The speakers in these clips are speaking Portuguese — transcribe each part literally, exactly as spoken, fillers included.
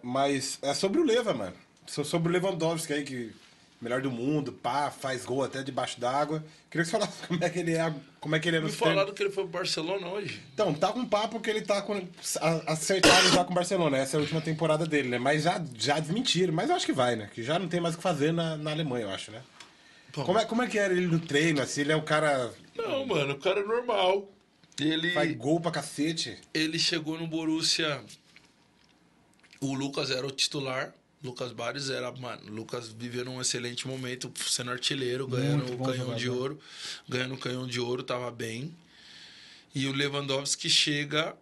Mas é sobre o Leva, mano. So- Sobre o Lewandowski aí, que melhor do mundo, pá, faz gol até debaixo d'água. Queria que você falasse como é que ele é, como é que ele é Me nos treinos. falaram que ele foi pro Barcelona hoje. Então, tá com papo que ele tá com, a- acertado já com o Barcelona. Essa é a última temporada dele, né? Mas já, já desmentiram. Mas eu acho que vai, né? Que já não tem mais o que fazer na, na Alemanha, eu acho, né? Bom, Como é, como é que era ele no treino, assim? Ele é um cara... Não, mano, o cara é normal. Ele, Faz gol pra cacete. ele chegou no Borussia. O Lucas era o titular. Lucas Barros era, mano, o Lucas viveu um excelente momento, sendo artilheiro, ganhando Muito o bom canhão de jogador. ouro. Ganhando o canhão de ouro, tava bem. E o Lewandowski chega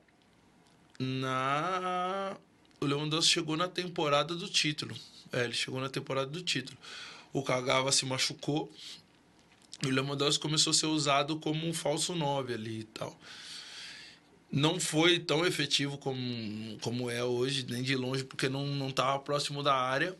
na. O Lewandowski chegou na temporada do título. É, ele chegou na temporada do título. O Kagawa se machucou. E o Lewandowski começou a ser usado como um falso nove ali e tal. Não foi tão efetivo como, como é hoje, nem de longe, porque não não estava próximo da área.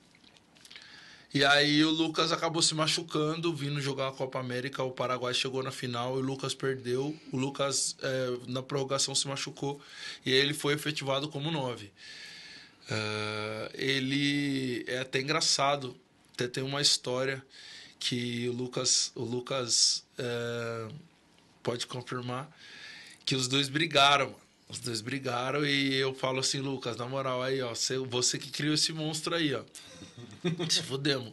E aí o Lucas acabou se machucando, vindo jogar a Copa América. O Paraguai chegou na final e o Lucas perdeu. O Lucas, é, na prorrogação, se machucou. E aí ele foi efetivado como nove. É, ele é até engraçado. Até tem uma história que o Lucas, o Lucas é, pode confirmar que os dois brigaram, mano. Os dois brigaram e eu falo assim, Lucas, na moral, aí, ó, você, você que criou esse monstro aí, ó. Se fudemos.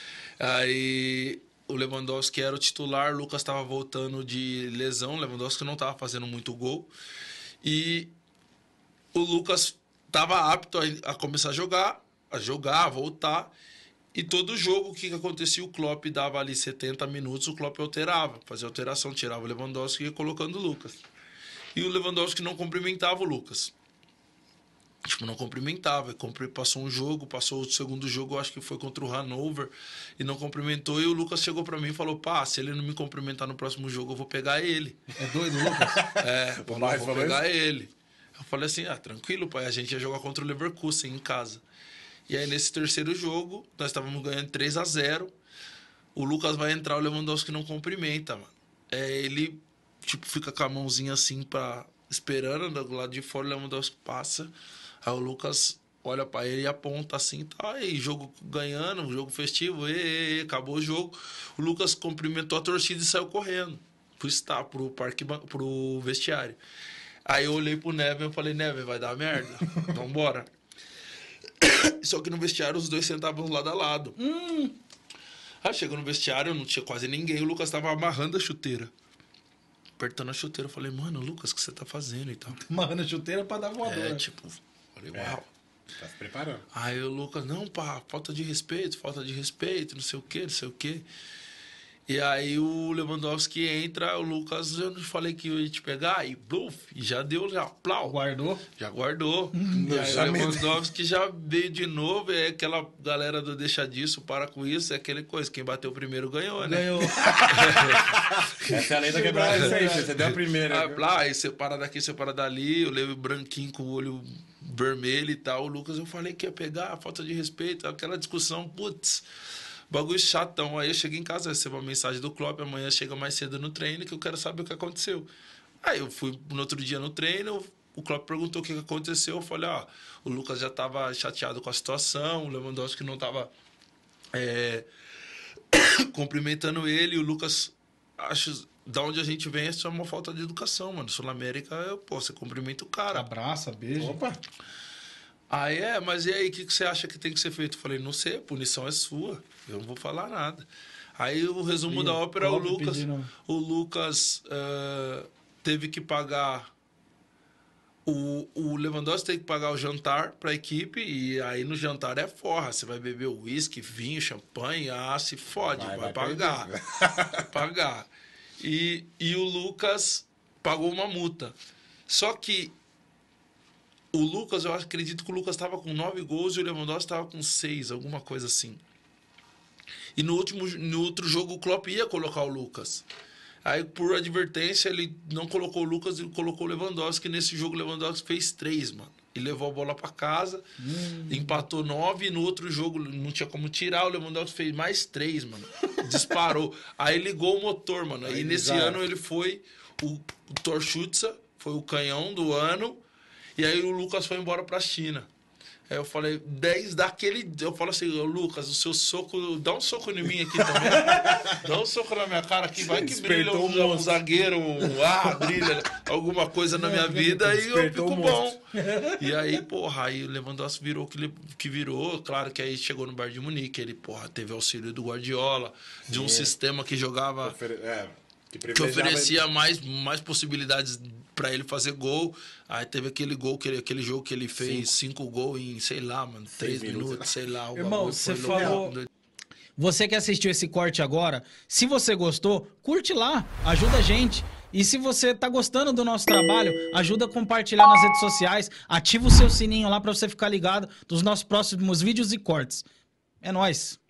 Aí o Lewandowski era o titular, o Lucas estava voltando de lesão, o Lewandowski não estava fazendo muito gol. E o Lucas estava apto a, a começar a jogar, a jogar, a voltar. E todo jogo, o que, que acontecia? O Klopp dava ali setenta minutos, o Klopp alterava, fazia alteração, tirava o Lewandowski e ia colocando o Lucas. E o Lewandowski não cumprimentava o Lucas. Tipo, não cumprimentava. Cumpri- Passou um jogo, passou o segundo jogo, eu acho que foi contra o Hannover, e não cumprimentou. E o Lucas chegou pra mim e falou: pá, se ele não me cumprimentar no próximo jogo, eu vou pegar ele. É doido, Lucas? É, falou, Barros vou falou pegar ele. Eu falei assim: ah, tranquilo, pai, a gente ia jogar contra o Leverkusen em casa. E aí, nesse terceiro jogo, nós estávamos ganhando três a zero. O Lucas vai entrar, o Lewandowski não cumprimenta, mano. É, ele, tipo, fica com a mãozinha assim, pra, esperando, do lado de fora, o Lewandowski passa. Aí o Lucas olha pra ele e aponta assim, tá aí, jogo ganhando, jogo festivo, e, acabou o jogo. O Lucas cumprimentou a torcida e saiu correndo pro, está, pro, parque, pro vestiário. Aí eu olhei pro Neven e falei: Neven, vai dar merda? Vambora. Só que no vestiário os dois sentavam lado a lado. Hum. Aí chegou no vestiário, não tinha quase ninguém, o Lucas tava amarrando a chuteira. Apertando a chuteira, eu falei: mano, Lucas, o que você tá fazendo e tal? Amarrando a chuteira pra dar voadora. É, tipo, falei, uau. Tá se preparando. Aí o Lucas: não, pá, falta de respeito, falta de respeito, não sei o quê, não sei o quê. E aí o Lewandowski entra, o Lucas, eu não falei que eu ia te pegar, e bluf, e já deu, já, plau. Guardou? Já guardou. E aí já o me- Lewandowski já veio de novo, é aquela galera do deixa disso, para com isso, é aquela coisa, quem bateu primeiro ganhou, né? Ganhou. Essa é a lei da quebrada. Isso aí, filho, você deu a primeira. Ah, lá, aí você para daqui, você para dali, eu levo branquinho com o olho vermelho e tal. O Lucas, eu falei que ia pegar, falta de respeito, aquela discussão, putz, bagulho chatão. Aí eu cheguei em casa, recebo uma mensagem do Klopp, amanhã chega mais cedo no treino, que eu quero saber o que aconteceu. Aí eu fui no outro dia no treino, o Klopp perguntou o que aconteceu, eu falei: ó, o Lucas já estava chateado com a situação, o Lewandowski não estava é, cumprimentando ele, e o Lucas, acho, da onde a gente vem, isso é uma falta de educação, mano. Sul-América, eu, pô, você cumprimenta o cara. Abraça, beijo. Opa. Aí é, mas e aí, o que, que você acha que tem que ser feito? Eu falei: não sei, a punição é sua, eu não vou falar nada. Aí o resumo E da o ópera, o Klopp Lucas, pedindo- o Lucas eh, teve que pagar, o, o Lewandowski teve que pagar o jantar para a equipe, e aí no jantar é forra, você vai beber uísque, vinho, champanhe, ah, se fode, vai, Vai, vai pagar, vai pagar. E, e o Lucas pagou uma multa. Só que o Lucas, eu acredito que o Lucas estava com nove gols e o Lewandowski estava com seis, alguma coisa assim. E no, último, no outro jogo o Klopp ia colocar o Lucas. Aí, por advertência, ele não colocou o Lucas, ele colocou o Lewandowski. Nesse jogo, o Lewandowski fez três, mano. E levou a bola para casa, hum. empatou nove. E no outro jogo, não tinha como tirar. O Lewandowski fez mais três, mano. Disparou. Aí ligou o motor, mano. Aí, Aí, nesse já. ano, ele foi o, o Torschütze, foi o canhão do ano. E aí, o Lucas foi embora pra China. Aí eu falei, dez daquele. Eu falo assim, ô, Lucas, o seu soco. Dá um soco em mim aqui também. Dá um soco na minha cara aqui, vai que brilha Despertou um, um um zagueiro, um ah, brilha alguma coisa na minha vida e eu Despertou fico um bom. E aí, porra, aí o Lewandowski virou que, que virou. Claro que aí chegou no Bayern de Munique, ele, porra, teve auxílio do Guardiola, de um É. sistema que jogava. Ofere- é, que, Que privilegiava- oferecia mais, mais possibilidades pra ele fazer gol. Aí teve aquele gol, que ele- aquele jogo que ele fez cinco, gols em, sei lá, mano, três minutos. minutos, sei lá. o Irmão, bagulho você foi louco. falou- Você que assistiu esse corte agora, se você gostou, curte lá, ajuda a gente. E se você tá gostando do nosso trabalho, ajuda a compartilhar nas redes sociais, ativa o seu sininho lá pra você ficar ligado dos nossos próximos vídeos e cortes. É nóis!